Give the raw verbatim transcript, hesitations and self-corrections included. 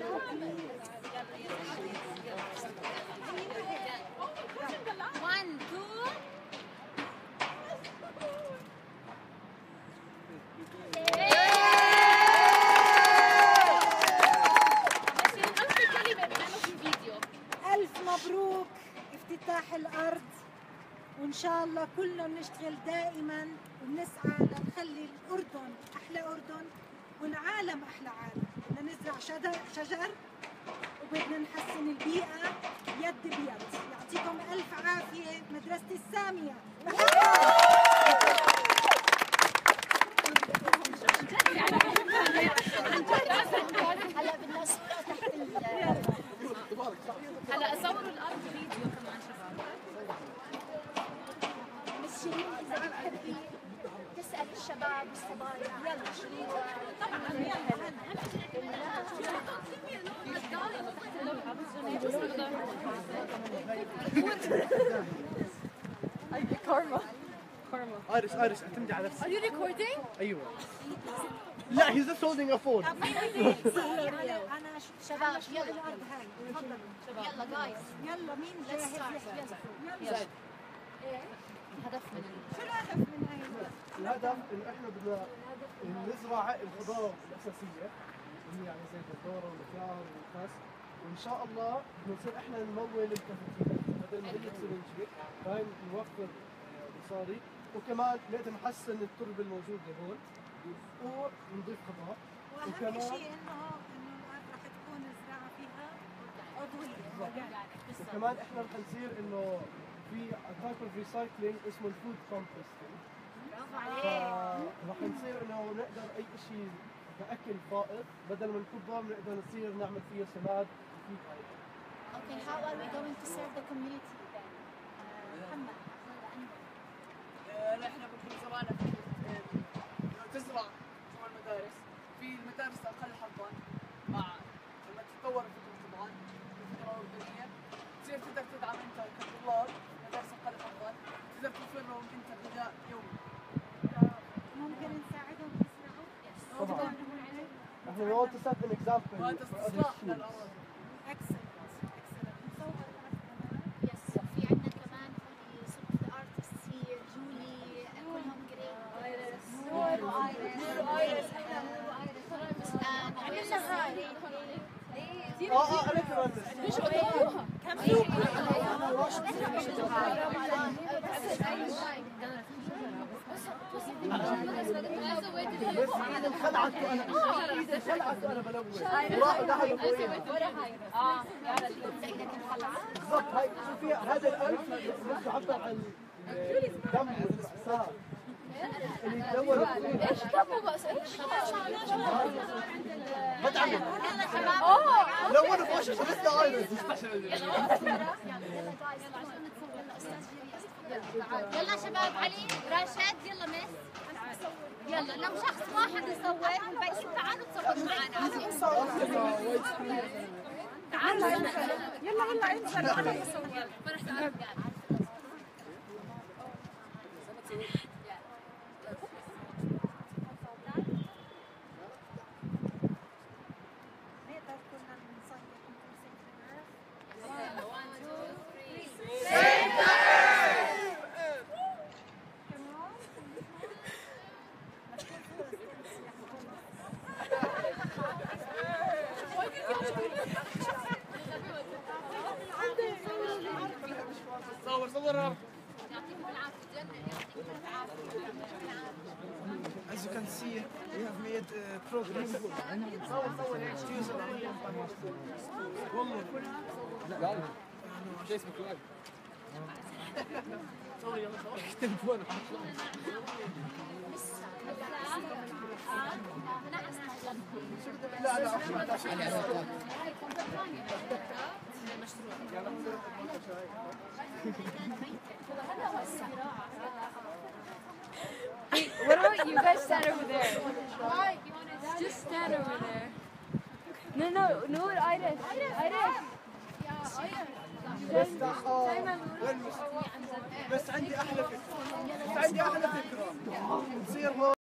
One, two. ألف مبروك افتتاح الأرض، وإن شاء الله كلنا بنشتغل دائما وبنسعى لنخلي الأردن أحلى أردن والعالم أحلى عالم. بدنا نزرع شجر شجر وبدنا نحسن البيئة يد بيد. يعطيكم ألف عافية مدرسة السامية. هلا بدنا صورة تحت ال هلا صوروا الأرض فيديو كمان شباب. بس شيرين إذا بتحبي تسأل الشباب والصبايا. يلا شيرين. طبعا يلا. كارما كارما ايريس ايريس اعتمدي على نفسك. Are you recording؟ ايوه. لا he's just holding a phone. أنا شباب يلا الأرض هاي. تفضلوا. يلا جايز. يلا مين جاهز يحكي؟ يلا. الهدف من شو الهدف من هاي؟ الهدف انه احنا بدنا نزرع الخضار الاساسيه اللي يعني زي الخضار والخيار والخس، وان شاء الله بدنا نصير احنا نمول الكافيتيريا بدل ما هي تصير نشبك، فاهم، نوفر مصاري وكمان نقدر نحسن التربه الموجوده هون ونضيف خضار. واهم شيء انه انه الارض رح تكون الزراعه فيها عضويه. وكمان احنا رح نصير انه في تايب اوف ريسايكلينج اسمه الفود كومبوستنج. برافو عليك. رح نصير انه نقدر اي شيء كاكل فائض بدل ما نكبه بنقدر نصير نعمل فيه سماد وفيه فائده. Okay, how are we going to serve the community then? محمد. نحن بكون زرعنا في تزرع جوا المدارس، في المدارس اقل حظا مع لما تتطور الفكره طبعا الفكره الاردنيه تصير تقدر تدعم انت كطلاب مدارس اقل حظا، تقدر توفر لهم انت غذاء يومي. ممكن نساعدهم يزرعوا؟ طبعا. احنا we want to set an example. وهذا استصلاح للاراضي. Excellent. Excellent. نصور Yes, في عندنا كمان في some of the artists here, جولي, كلهم great. ايرس. نور وايرس. نور وايرس. احنا نور وايرس. عملنا هاي. اه اه انا كمان. مش قدروها كم خلعت وانا خلعت وانا بلون وراحوا دخلوا فوقيها. اه بالضبط. هاي شوفي هذا الالف بيعبر عن الدم والاحساس اللي يتلون. ايش دمه بس ايش بدعم اه لونوا في وشك لسه ايرس. يلا شباب، علي راشد يلا مس يلا. لو شخص واحد يصور والباقيين تعالوا تصوروا معنا. تعالوا يلا يلا انزل تعالوا نصور. فرح تعال نقدر كلنا نصيح نكون صور صور يعطيكم العافية. جنة يعطيكم العافية. As you can see, we have made uh, progress. One more. فيسبوك لايف. تليفون. لا لا What about you guys stand over there? Just stand over there. No, no, no, Iris. Iris. بس آه، بس عندي احلى فكره.